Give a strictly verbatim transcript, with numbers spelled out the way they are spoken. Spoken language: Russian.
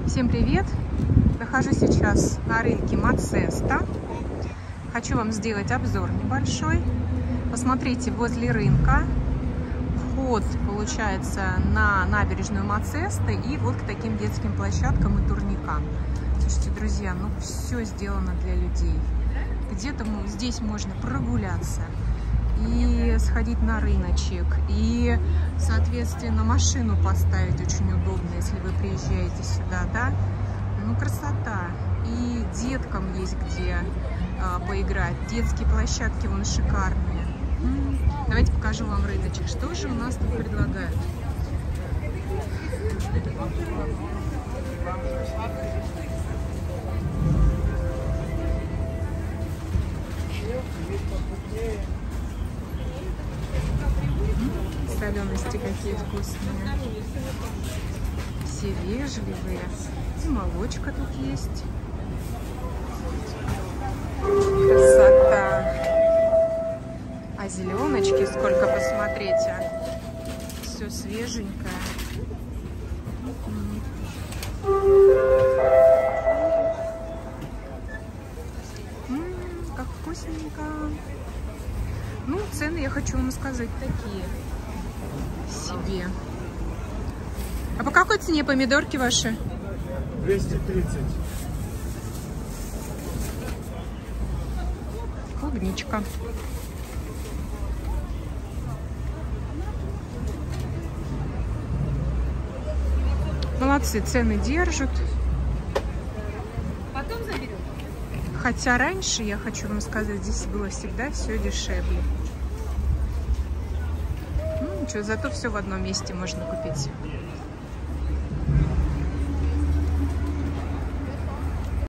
Всем привет! Нахожусь сейчас на рынке Мацеста. Хочу вам сделать обзор небольшой. Посмотрите, возле рынка вход получается на набережную Мацеста и вот к таким детским площадкам и турникам. Слушайте, друзья, ну все сделано для людей. Где-то здесь можно прогуляться и сходить на рыночек, и, соответственно, машину поставить очень удобно, если вы приезжаете сюда, да? Ну, красота. И деткам есть где а, поиграть. Детские площадки вон шикарные. М-м. Давайте покажу вам рыночек. Что же у нас тут предлагают? Солености какие вкусные. Все вежливые. И молочка тут есть. Красота. А зеленочки сколько, посмотрите. Все свеженькое. М-м, как вкусненько. Ну, цены, я хочу вам сказать, такие себе. А по какой цене помидорки ваши? двести тридцать. Клубничка. Молодцы, цены держат. Потом заберем. Хотя раньше, я хочу вам сказать, здесь было всегда все дешевле. Ну, ничего, зато все в одном месте можно купить.